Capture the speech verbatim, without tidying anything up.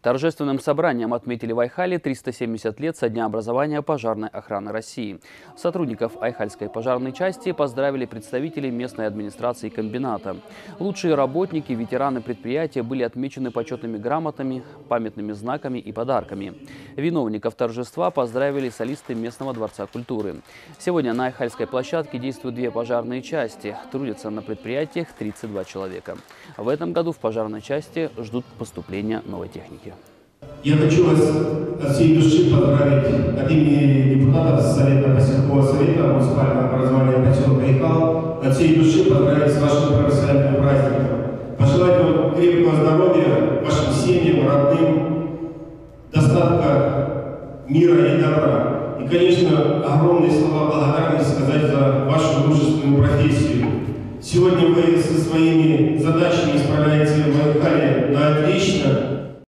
Торжественным собранием отметили в Айхале триста семьдесят лет со дня образования пожарной охраны России. Сотрудников Айхальской пожарной части поздравили представители местной администрации комбината. Лучшие работники, ветераны предприятия были отмечены почетными грамотами, памятными знаками и подарками. Виновников торжества поздравили солисты местного дворца культуры. Сегодня на Айхальской площадке действуют две пожарные части. Трудятся на предприятиях тридцать два человека. В этом году в пожарной части ждут поступления новой техники. Я хочу вас от всей души поздравить от имени депутатов Совета поселкового совета муниципального образования поселка Айхал, от всей души поздравить с вашим профессиональным праздником. Пожелать вам крепкого здоровья, вашим семьям, родным, достатка мира и добра. И, конечно, огромные слова благодарности сказать за вашу мужественную профессию. Сегодня вы со своими задачами справляетесь в Айхале на отлично.